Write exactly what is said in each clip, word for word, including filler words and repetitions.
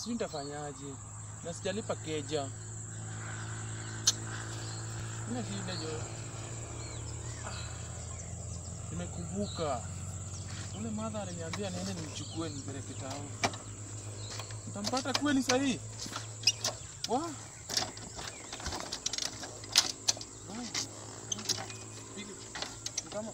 Sijui nitafanyaje. Na sijalipa keja. Nina shida jo. Nimekumbuka. Ule mother aliniambia niende nimchukue nipeleke town. Nitampata kweli sahihi? Wa? Kama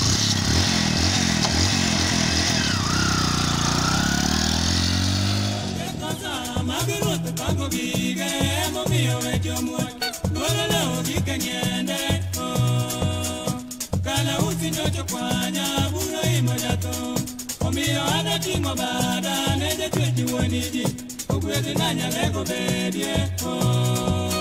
Maguru pango bige mo mio wejo mo Wala lo gikanyende oh Kala uti ndocho kwanya buno imojato Omio ana tingo bada neje tweji woniji Ogwezi nanya lego bedie oh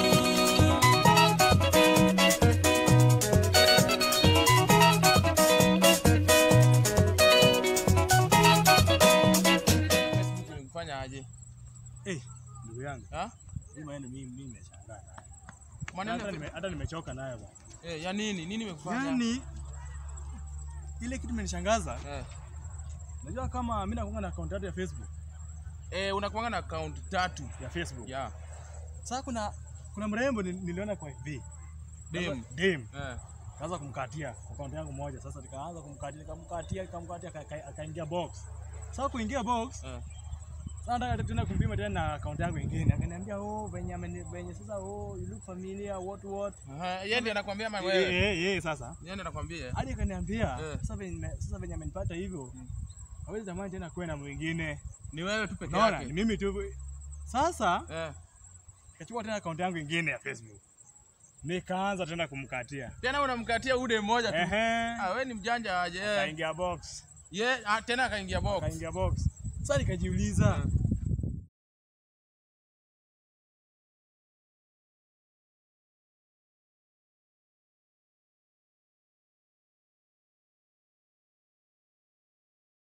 aje. Eh, ndugu yangu. Ha? Hii maneno mimi mimi nimeshangaa naye. Maneno hata nime hata nimechoka naye bwana. Eh, ya nini? Nini nimekufanya? Yaani ile kitu imenishangaza. Eh. Unajua kama mimi nakuanga na account ya Facebook. Eh, unakuanga na account tatu ya Facebook. Yeah. Sasa kuna kuna mrembo niliona kwa F B. Dem. Dem. Eh. Kaanza kumkatia account yangu moja. Sasa nikaanza kumkatia, nikamkatia, nikamkatia akaingia box. Sasa kuingia box. Eh. Sasa nataka tena kumpima tena na account yangu nyingine. Akaniambia oh venye venye sasa oh you look familiar what what. Aha, yeye ndiye anakuambia mama wewe. Eh eh eh sasa. Yeye ndiye anakuambia. Hadi akaniambia sasa venye sasa venye amenipata hivyo. Hawezi zamani tena kuwe na mwingine. Ni wewe tu peke yake. Naona Ni mimi tu. Sasa eh nikachukua tena account yangu nyingine ya Facebook. Nikaanza tena kumkatia. Tena unamkatia ude mmoja tu. Ehe. Ah wewe ni mjanja aje. Kaingia box. Ye yeah, tena kaingia box. Kaingia box. Sasa nikajiuliza,